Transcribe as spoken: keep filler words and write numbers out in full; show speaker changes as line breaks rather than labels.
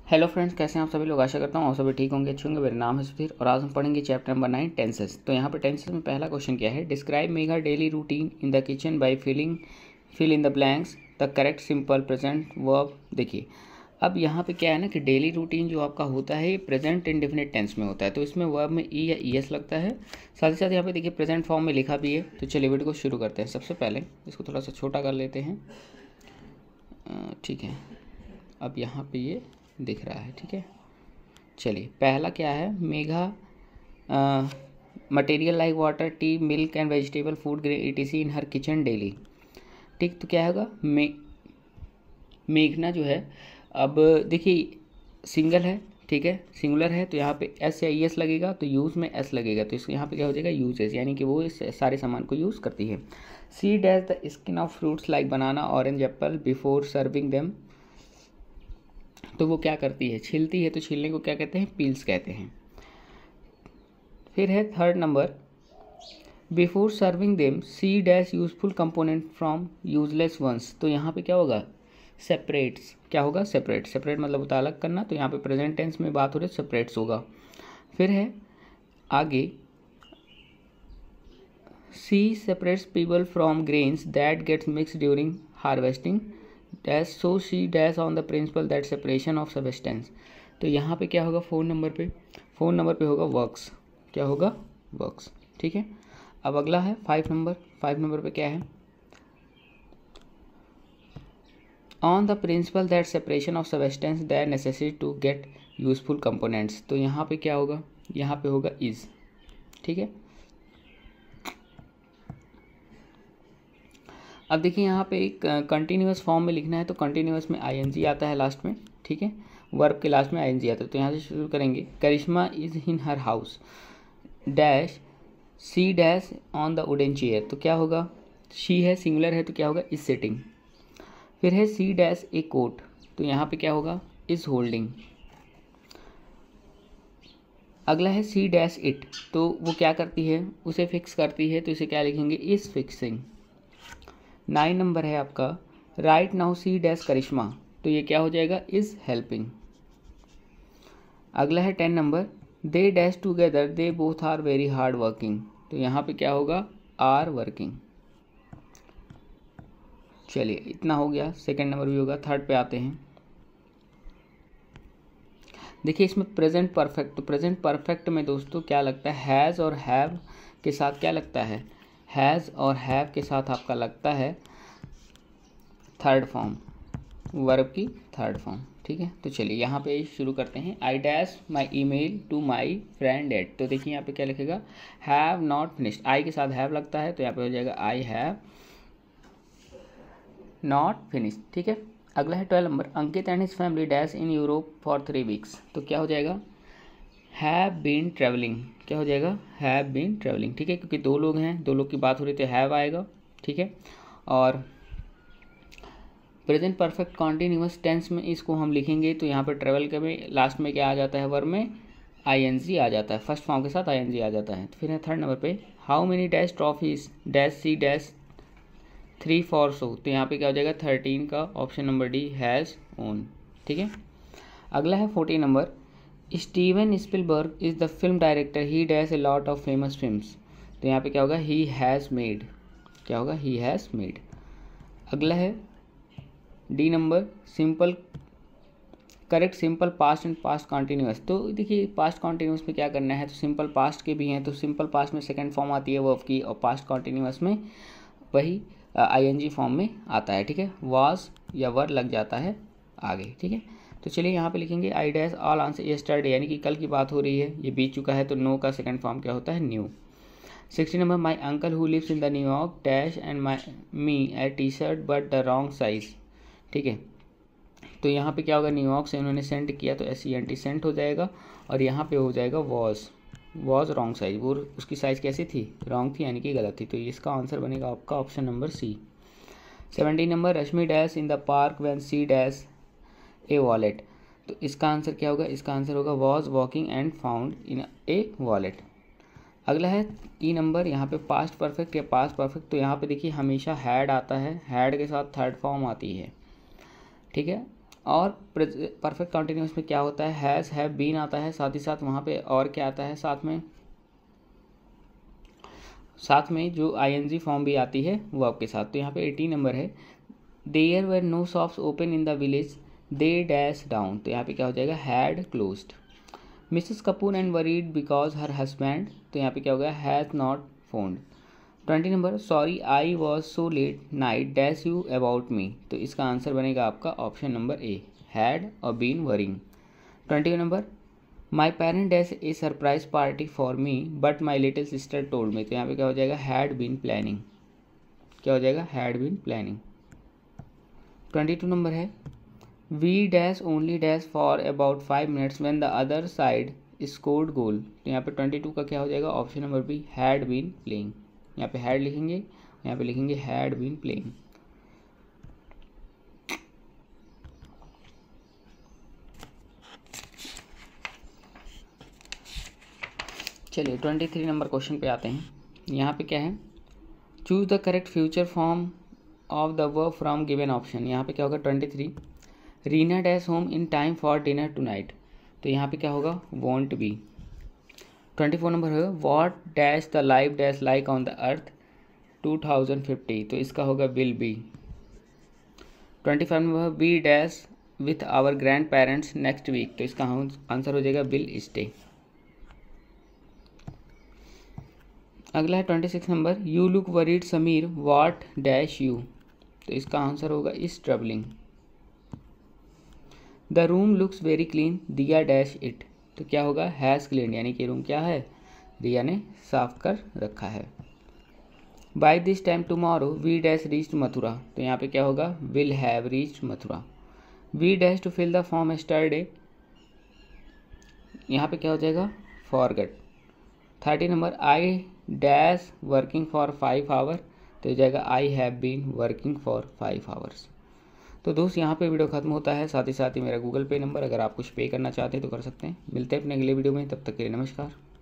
Hello friends, कैसे हैं आप सभी लोग। आशा करता हूँ आप सभी ठीक होंगे, अच्छे होंगे। मेरा नाम है सुधीर और आज हम पढ़ेंगे चैप्टर नंबर नाइन, टेंसेस। तो यहाँ पे टेंसेस में पहला क्वेश्चन क्या है, describe Megha daily routine in the kitchen by filling fill in the blanks the correct simple present verb. देखिए अब यहाँ पे क्या है ना कि डेली रूटीन जो आपका होता है ये प्रेजेंट इंडेफिनिट टेंस में होता है, तो इसमें वर्ब में ई या ई एस लगता है। साथ ही साथ यहाँ पे देखिए प्रेजेंट फॉर्म में लिखा भी है। तो चलिए वीडियो को शुरू करते हैं। सबसे पहले इसको थोड़ा सा छोटा कर लेते हैं, ठीक है। अब यहाँ पे ये दिख रहा है, ठीक है। चलिए पहला क्या है, Megha material like water, tea, milk and vegetable food etc in her kitchen daily. ठीक, तो क्या होगा, मे मेघना जो है, अब देखिए सिंगल है, ठीक है, सिंगुलर है, तो यहाँ पे एस या ई एस लगेगा, तो यूज़ में एस लगेगा, तो इस यहाँ पे क्या हो जाएगा, यूजेस, यानी कि वो इस सारे सामान को यूज़ करती है। She dash the skin of fruits like banana, orange, apple before serving them. तो वो क्या करती है, छीलती है, तो छीलने को क्या कहते हैं, पील्स कहते हैं। फिर है third number, before serving them she dash useful component from useless ones. तो यहाँ पे क्या होगा, सेपरेट्स। क्या होगा, सेपरेट। सेपरेट मतलब होता है अलग करना, तो यहाँ पे प्रेजेंट टेंस में बात हो रही है, सेपरेट्स होगा। फिर है आगे, she separates people from grains that gets mix during harvesting dash, so she dash on the principle that separation of substance. तो यहाँ पे क्या होगा, फोर नंबर पे फोर नंबर पे होगा वर्क्स। क्या होगा, वर्क्स, ठीक है। अब अगला है फाइव नंबर। फाइव नंबर पे क्या है, on the principle that separation of substance that necessity to get useful components. तो यहाँ पे क्या होगा, यहाँ पे होगा इज, ठीक है। अब देखिए यहाँ पे एक कंटिन्यूअस फॉर्म में लिखना है, तो कंटिन्यूअस में आईएनजी आता है लास्ट में, ठीक है। वर्ब के लास्ट में आईएनजी आता है। तो यहाँ से शुरू करेंगे, Karishma is in her house dash she dash on the wooden chair. तो क्या होगा, शी है, सिंगुलर है, तो क्या होगा, इज सिटिंग। फिर है सी डैश ए कोट, तो यहाँ पे क्या होगा, इज होल्डिंग। अगला है सी डैश इट, तो वो क्या करती है, उसे फिक्स करती है, तो इसे क्या लिखेंगे, इज फिक्सिंग। नाइन नंबर है आपका, right now she dash Karishma, तो ये क्या हो जाएगा, इज हेल्पिंग। अगला है ten number, they dash together they both are very hard working. तो यहाँ पे क्या होगा, आर वर्किंग। चलिए इतना हो गया, सेकेंड नंबर भी होगा। थर्ड पे आते हैं, देखिए इसमें प्रेजेंट परफेक्ट। तो प्रेजेंट परफेक्ट में दोस्तों क्या लगता है, हैज़ और हैव के साथ क्या लगता है, हैज़ और हैव के साथ आपका लगता है थर्ड फॉर्म, वर्ब की थर्ड फॉर्म, ठीक है। तो चलिए यहाँ पे शुरू करते हैं, I dash my email to my friend at. तो देखिए यहाँ पे क्या लिखेगा, हैव नॉट फिनिश्ड। आई के साथ हैव लगता है, तो यहाँ पे हो जाएगा आई हैव नॉट फिनिश्ड, ठीक है। अगला है twelve number, Ankit and his family dash in Europe for three weeks. तो क्या हो जाएगा, हैव बीन ट्रेवलिंग। क्या हो जाएगा, हैव बीन ट्रेवलिंग, ठीक है, क्योंकि दो लोग हैं, दो लोग की बात हो रही है, तो हैव आएगा, ठीक है। और प्रेजेंट परफेक्ट कॉन्टिन्यूअस टेंस में इसको हम लिखेंगे, तो यहाँ पर ट्रेवल के में लास्ट में क्या आ जाता है, वर्ब में आईएनजी आ जाता है, फर्स्ट फॉर्म के साथ आईएनजी आ जाता है। तो फिर है थर्ड नंबर पे, how many dash trophies dash she dash three for show. तो यहाँ पे क्या हो जाएगा, थर्टीन का option number D, has won, ठीक है। अगला है fourteen number, Steven Spielberg is the film director, he dash a lot of famous films. तो यहाँ पे क्या होगा, ही हैज़ मेड। क्या होगा, ही हैज़ मेड। अगला है D number, simple correct simple past and past continuous. तो देखिए पास्ट कॉन्टिन्यूस में क्या करना है, तो सिंपल पास्ट के भी हैं, तो सिंपल पास्ट में सेकेंड फॉर्म आती है वर्ब की, और पास्ट कॉन्टिन्यूस में वही आईएनजी फॉर्म में आता है, ठीक है। वाज या वर लग जाता है आगे, ठीक है। तो चलिए यहाँ पे लिखेंगे, I dash all answer yesterday, यानी कि कल की बात हो रही है, ये बीत चुका है, तो नो का सेकंड फॉर्म क्या होता है, knew. Sixty number, my uncle who lives in the New York dash and my me a T shirt but the wrong size, ठीक है। तो यहाँ पे क्या होगा, न्यूयॉर्क से उन्होंने सेंड किया, तो S E N T sent हो जाएगा, और यहाँ पे हो जाएगा वॉज वॉज रॉन्ग साइज, वो उसकी साइज़ कैसी थी, रॉन्ग थी, यानी कि गलत थी। तो इसका आंसर बनेगा आपका option number C. Seventy number, Rashmi dash in the park when she dash a wallet. तो इसका आंसर क्या होगा, इसका आंसर होगा was walking and found in a wallet. अगला है ई नंबर, यहाँ पे पास्ट परफेक्ट या पास्ट परफेक्ट। तो यहाँ पे देखिए हमेशा हैड आता है, हैड के साथ थर्ड फॉर्म आती है, ठीक है। और परफेक्ट कॉन्टिन्यूस में क्या होता है, हैज़ हैव बीन आता है, साथ ही साथ वहाँ पे और क्या आता है, साथ में साथ में जो आईएनजी फॉर्म भी आती है वो आपके साथ। तो यहाँ पे एटीन नंबर है, there were no shops open in the village, they dash down. तो यहाँ पे क्या हो जाएगा, had closed. Mrs Kapoor and worried because her husband, तो यहाँ पे क्या हो गया, has not phoned. Twenty number, sorry I was so late night dash you about me. तो इसका आंसर बनेगा आपका ऑप्शन नंबर ए, हैड और been worrying. Twenty number, my parent dash a surprise party for me but my little sister told me. तो यहाँ पे क्या हो जाएगा, हैड बीन प्लानिंग। क्या हो जाएगा, had been planning. Twenty two number है, we dash only dash for about five minutes when the other side scored goal. तो यहाँ पे ट्वेंटी टू का क्या हो जाएगा, option number B, had been playing. यहाँ पे हैड लिखेंगे, यहाँ पे लिखेंगे हैड बीन प्लेइंग। चलिए ट्वेंटी थ्री नंबर क्वेश्चन पे आते हैं। यहाँ पे क्या है, choose the correct future form of the verb from given option. यहाँ पे क्या होगा, twenty three, Reena dash home in time for dinner tonight. तो यहाँ पे क्या होगा, won't be. Twenty four number है, what dash the life dash like on the earth two thousand fifty. तो इसका होगा will be. Twenty five number, we dash with our grandparents next week. तो इसका आंसर हो जाएगा will stay. अगला है twenty six number, you look worried Sameer what dash you. तो इसका आंसर होगा is troubling. The room looks very clean Diya dash it. तो क्या होगा, हैज़ क्लीन, यानी कि रूम क्या है, रिया ने साफ कर रखा है। By this time tomorrow we dash reached Mathura. तो यहाँ पे क्या होगा, will have reached Mathura. We dash to fill the form yesterday. यहाँ पे क्या हो जाएगा, forget. Thirty number, I dash working for five hour. तो हो जाएगा I have been working for five hours. तो दोस्त यहाँ पे वीडियो खत्म होता है। साथ ही साथ ही मेरा गूगल पे नंबर, अगर आप कुछ पे करना चाहते हैं तो कर सकते हैं। मिलते हैं अपने अगले वीडियो में, तब तक के लिए नमस्कार।